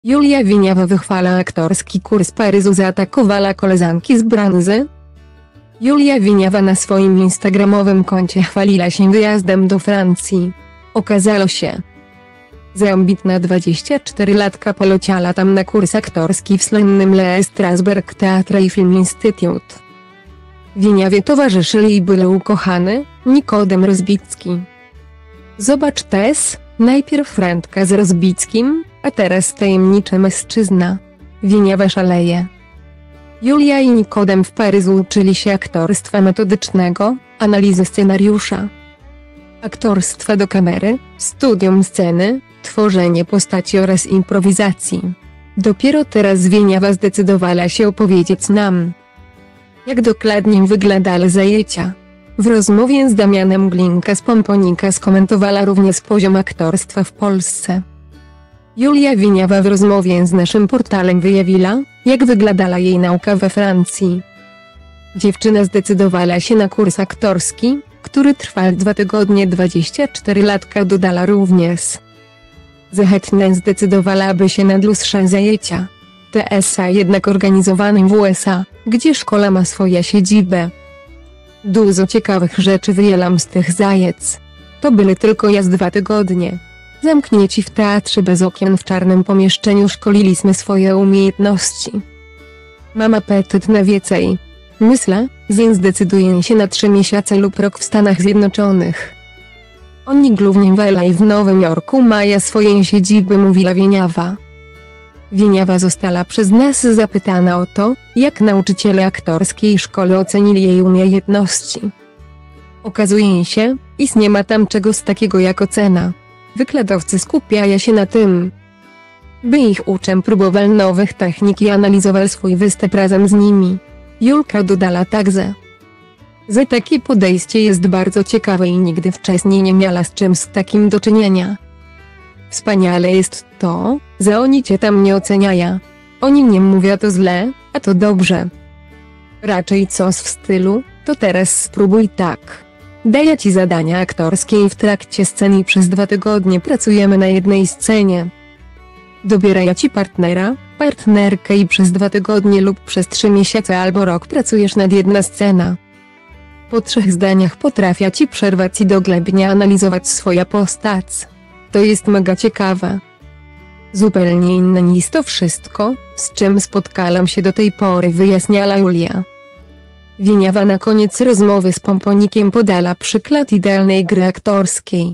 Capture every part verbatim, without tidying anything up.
Julia Wieniawa wychwala aktorski kurs Paryżu, zaatakowała koleżanki z branży. Julia Wieniawa na swoim instagramowym koncie chwaliła się wyjazdem do Francji. Okazało się, że ambitna dwudziestoczterolatka poleciała tam na kurs aktorski w słynnym Le Strasberg Theatre i Film Institute. Wieniawie towarzyszyli jej były ukochany Nikodem Rozbicki. Zobacz też, najpierw randka z Rozbickim, a teraz tajemniczy mężczyzna. Wieniawa szaleje. Julia i Nikodem w Paryżu uczyli się aktorstwa metodycznego, analizy scenariusza, aktorstwa do kamery, studium sceny, tworzenie postaci oraz improwizacji. Dopiero teraz Wieniawa zdecydowała się opowiedzieć nam, jak dokładnie wyglądały zajęcia. W rozmowie z Damianem Glinka z Pomponika skomentowała również poziom aktorstwa w Polsce. Julia Wieniawa w rozmowie z naszym portalem wyjawiła, jak wyglądała jej nauka we Francji. Dziewczyna zdecydowała się na kurs aktorski, który trwał dwa tygodnie. dwudziestoczterolatka dodała również, że chętnie zdecydowałaby się na dłuższe zajęcia. T S A jednak organizowanym w U S A, gdzie szkoła ma swoją siedzibę. Dużo ciekawych rzeczy wyjelam z tych zajęć. To były tylko ja z dwa tygodnie. Zamknięci w teatrze bez okien w czarnym pomieszczeniu szkoliliśmy swoje umiejętności. Mam apetyt na więcej. Myślę, że zdecyduję się na trzy miesiące lub rok w Stanach Zjednoczonych. Oni głównie w L A i w Nowym Jorku mają swoje siedziby, mówiła Wieniawa. Wieniawa została przez nas zapytana o to, jak nauczyciele aktorskiej szkoły ocenili jej umiejętności. Okazuje się, iż nie ma tam czegoś takiego jak ocena. Wykładowcy skupiają się na tym, by ich uczeń próbował nowych technik i analizował swój występ razem z nimi. Julka dodała także, że takie podejście jest bardzo ciekawe i nigdy wcześniej nie miała z czymś takim do czynienia. Wspaniale jest to, że oni cię tam nie oceniają. Oni nie mówią to źle, a to dobrze. Raczej coś w stylu, to teraz spróbuj tak. Daję ci zadania aktorskie i w trakcie sceny i przez dwa tygodnie pracujemy na jednej scenie. Dobierają ci partnera, partnerkę i przez dwa tygodnie lub przez trzy miesiące albo rok pracujesz nad jedną sceną. Po trzech zdaniach potrafię ci przerwać i dogłębnie analizować swoją postać. To jest mega ciekawe. Zupełnie inne niż to wszystko, z czym spotkałam się do tej pory, wyjaśniała Julia. Wieniawa na koniec rozmowy z Pomponikiem podała przykład idealnej gry aktorskiej.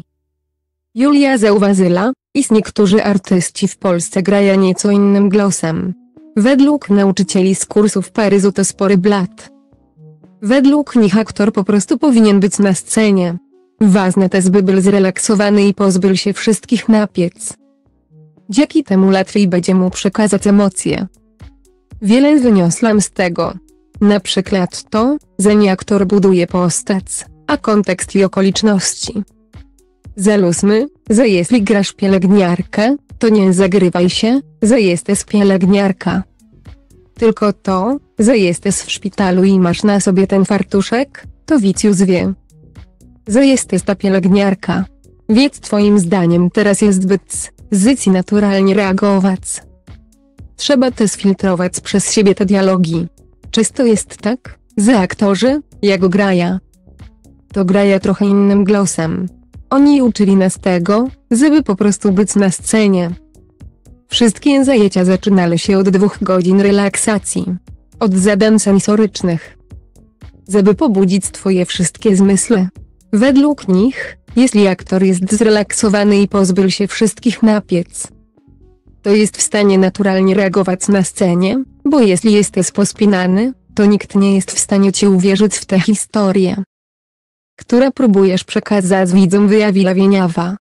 Julia zauważyła, iż niektórzy artyści w Polsce grają nieco innym głosem. Według nauczycieli z kursu w Paryżu to spory blat. Według nich aktor po prostu powinien być na scenie. Ważne też, by był zrelaksowany i pozbył się wszystkich napięć. Dzięki temu łatwiej będzie mu przekazać emocje. Wiele wyniosłam z tego. Na przykład to, że nie aktor buduje postać, a kontekst i okoliczności. Załóżmy, że jeśli grasz pielęgniarkę, to nie zagrywaj się, że jesteś pielęgniarka. Tylko to, że jesteś w szpitalu i masz na sobie ten fartuszek, to widz już wie, że jesteś ta pielęgniarka. Więc twoim zdaniem teraz jest być, żyć i naturalnie reagować. Trzeba też filtrować przez siebie te dialogi. Często jest tak, że aktorzy, jak grają, to grają trochę innym głosem. Oni uczyli nas tego, żeby po prostu być na scenie. Wszystkie zajęcia zaczynały się od dwóch godzin relaksacji. Od zadań sensorycznych. Żeby pobudzić twoje wszystkie zmysły. Według nich, jeśli aktor jest zrelaksowany i pozbył się wszystkich napięć, to jest w stanie naturalnie reagować na scenie, bo jeśli jesteś pospinany, to nikt nie jest w stanie ci uwierzyć w tę historię, która próbujesz przekazać widzom, wyjawiła Wieniawa.